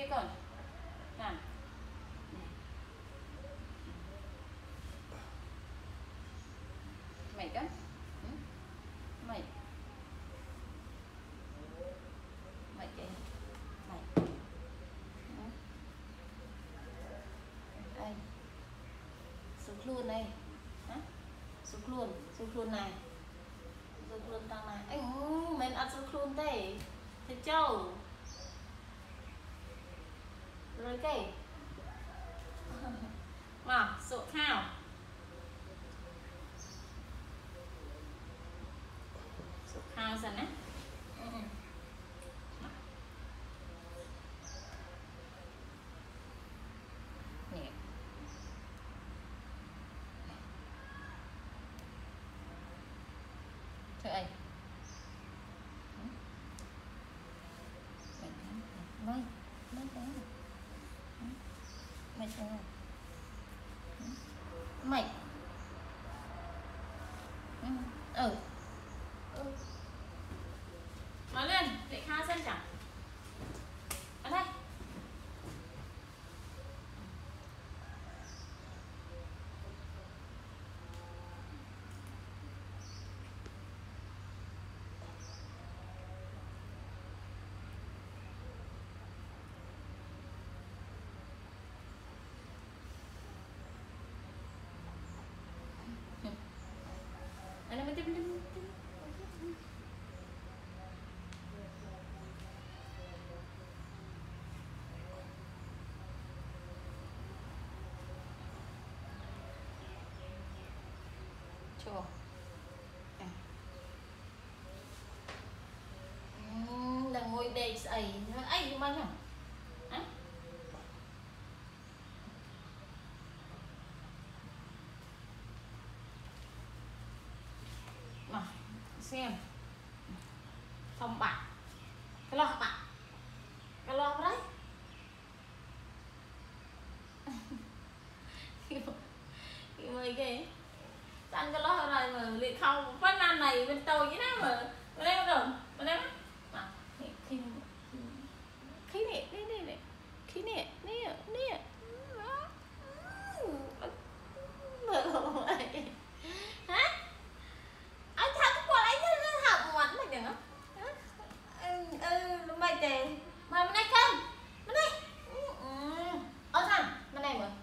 đi con. Nè. Mày cái. Mày. Mày cái. Mày. Đây. Sụt luôn đây. Hả? Sụt luôn này. Sụt luôn tăng này. Ấy, mình ăn sụt luôn thế. Thế châu. Rồi cái. Mà, sụt khao. Sụt khao dần á. Nè. Thôi ai. Mày sao mày nói lên để khai xem chẳng ở đây anh em tiếp cho là ngồi đây ấy ấy mà nhá mà xem phòng bạn cái lo bạn cái lo đấy mày kì ăn cái lo này mà liệt không phát ăn này bên tôi với nó mà bên em rồi bên em mà khi này khi này hả anh thật qua lấy nó học ngoặt mày đừng mày tiền mà bên đây không bên đây ở thằng bên đây mà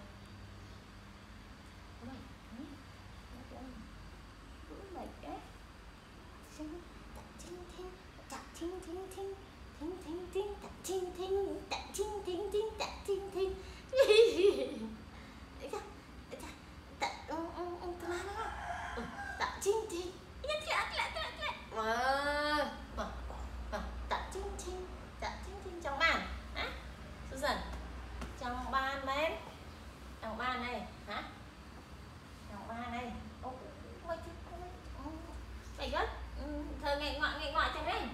trong ban đấy trong ban này hả trong ban này mày gấp thơ ngày ngoại chẳng đấy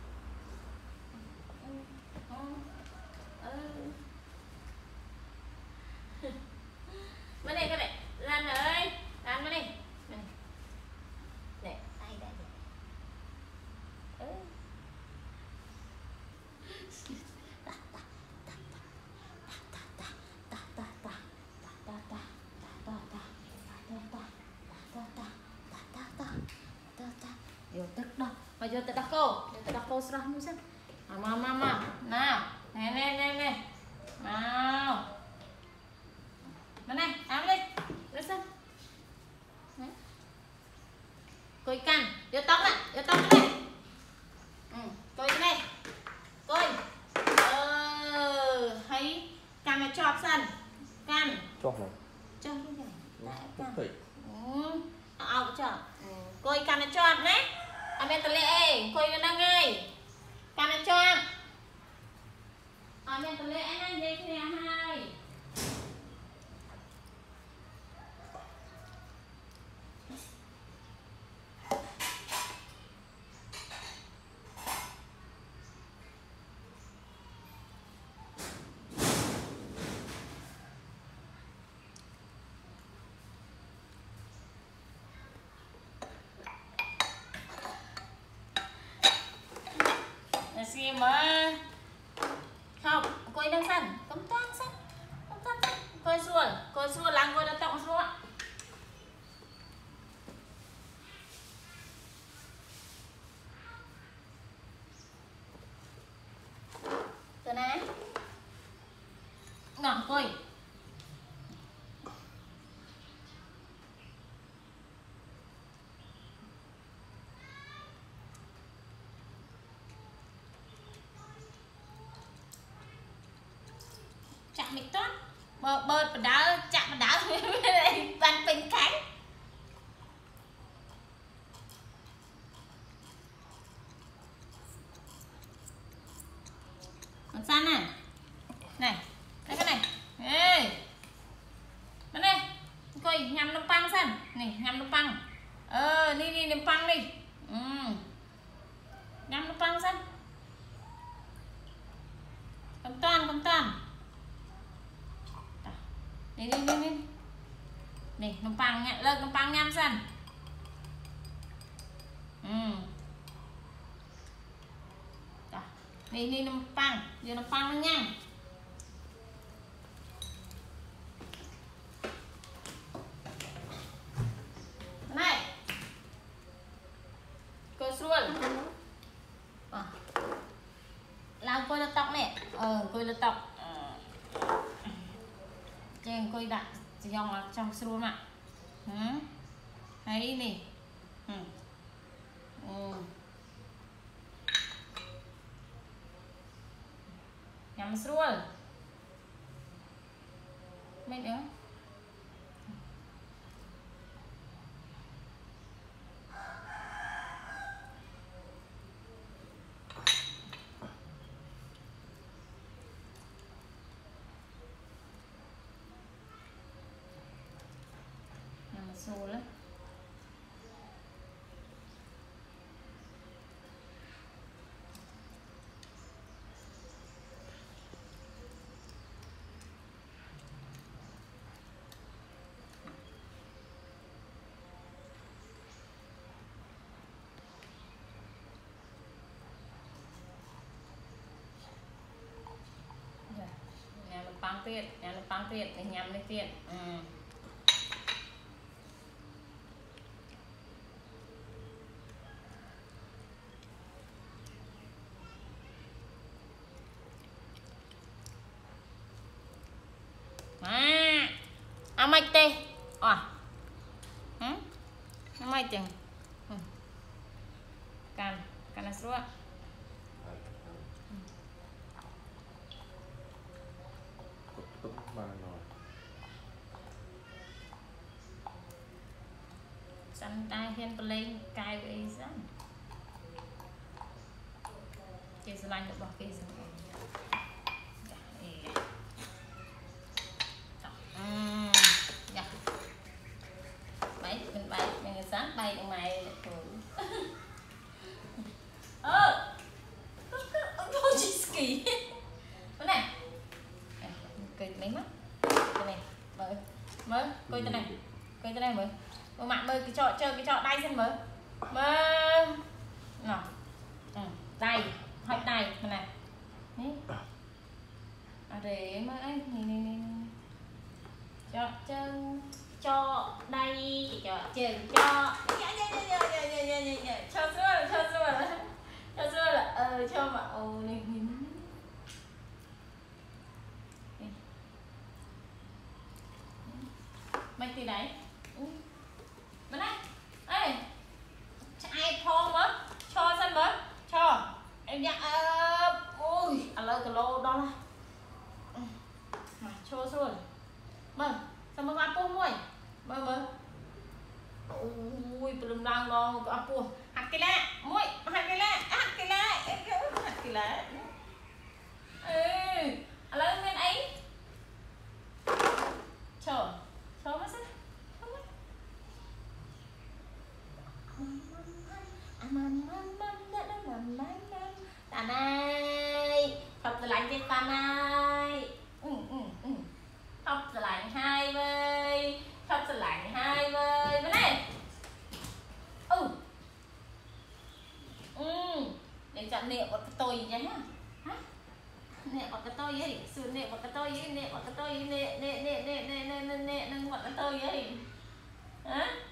bên đây các bạn Lan ơi Lan bên đây này đây đây vô tức đâu mà vô tự đọc cô sao không xem mà nào nè nào bên này áo đi lên xem coi căng vô tóc này coi cái này coi thấy căng là chọp sân căng chọp này cho cái này lại căng cho coi căng là chọp đấy anh bên tele coi cái đang ngay căng là chọp anh bên tele anh đây kia hai xem mà không coi đang sai Ngọt coi. Chạm mịch tốt. Bơ bơ đá chạm đá bàn bình cánh. Còn San này. Này, thấy cái này. Ê. Bên đây. Coi nhằm nấm păng San. Này, nhằm nấm păng. Đi nấm păng đi. Nhằm nấm păng San. Cầm toàn. Đi. Này, nấm păng nha, lợn nấm păng nhằm San. Đi nấm păng, giờ nấm păng nó nhanh. Này. Cô xuân. Làm coi là tóc nè. Coi là tóc. Chèn coi đặt dòng là trong xuân ạ. Thấy nè. Nhắm xuân. Mấy nữa. Xô lắm. Nhà nó băng tiết thì nhằm đi tiết. Mạch tê. Mạch chừng. Can là sữa. Sẵn ta hiên bà lên cài với sẵn. Chị sẽ lành được bỏ cái gì. Mình sáng bay trong này thôi chị ski cái này cười mấy mắt cái này mới coi cái này mới mạng mới cái trò chơi cái trò đay xem mới nào tay hỏi tay cái này để mà ấy cho chân cho đây cho chân cho xưa là cho mà này mấy tí đấy bên đây ê ai thon mới cho xem mới cho em dạ ôi lơ cái lô đó là mà cho xưa mơ sao mà ăn pum môi mơ ui belum lang lo cái apa hạt cái lá môi hạt cái lá ê lơ bên ấy chờ mà sao ta này tập từ lạnh trên ta này tập từ lạnh hai vơi tập từ lạnh hai vơi bên này để chọn niệm một cái tôi nhé niệm một cái tôi ấy sự niệm một cái tôi ấy niệm một cái tôi ấy niệm một cái tôi ấy hả